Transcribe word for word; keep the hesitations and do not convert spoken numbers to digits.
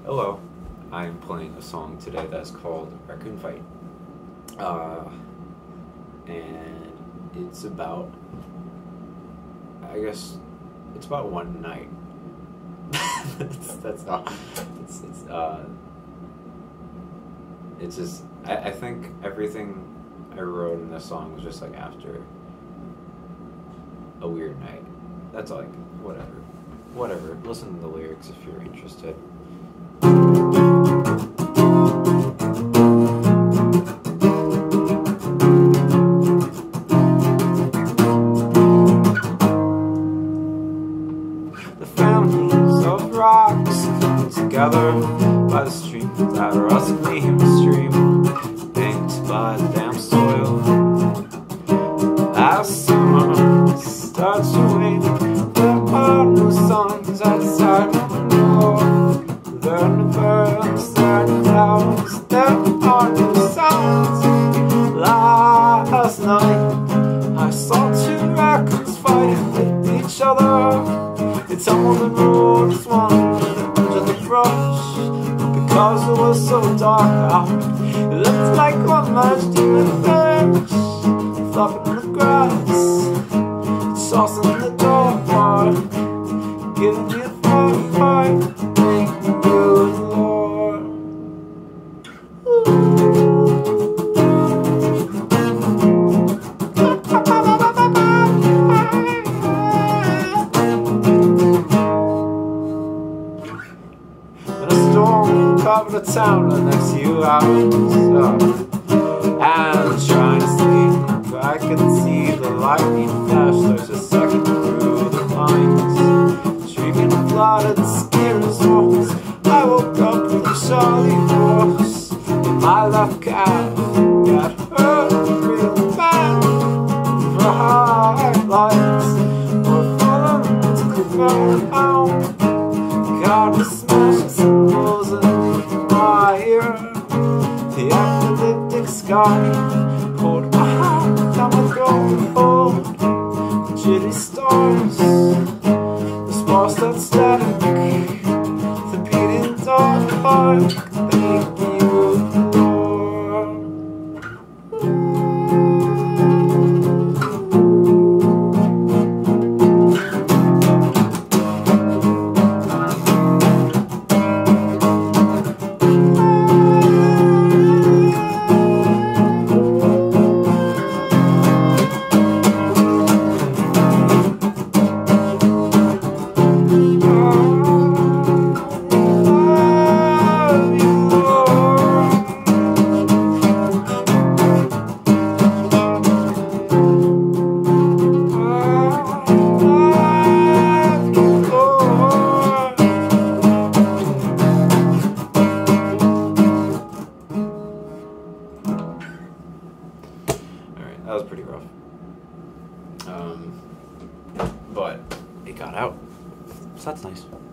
Hello, I'm playing a song today that's called Raccoon Fight. Uh, and it's about, I guess, it's about one night. that's, that's not, it's, it's, uh, it's just, I, I think everything I wrote in this song was just like after a weird night. That's like, whatever. Whatever. Listen to the lyrics if you're interested. The families of rocks come together by the stream that runs gleam stream, banked by the damp soil. As summer starts to wane, there are no songs outside my door. There are no birds, there are no flowers, there are no sounds. Last night I saw two raccoons fighting with each other. They tumbled and rolled as one into the brush. Because it was so dark out, it looked like one large demon fish flopping in the grass, saucing in the door, giving me a fight, thank you, Lord. And a storm covered the town the next few hours, uh, and trying to sleep, I can see the lightning flash. There's a second through the lines, shrieking flooded scary songs. I woke up with a charley horse in my left calf, got hurt real bad. Bright lights were falling to the ground. God was smashing cymbals in my ear. The epileptic sky poured my heart down my throat. The jitty stars, the sparks that static, the beating dark. Thank you, Lord. That was pretty rough. Um, but it got out. So that's nice.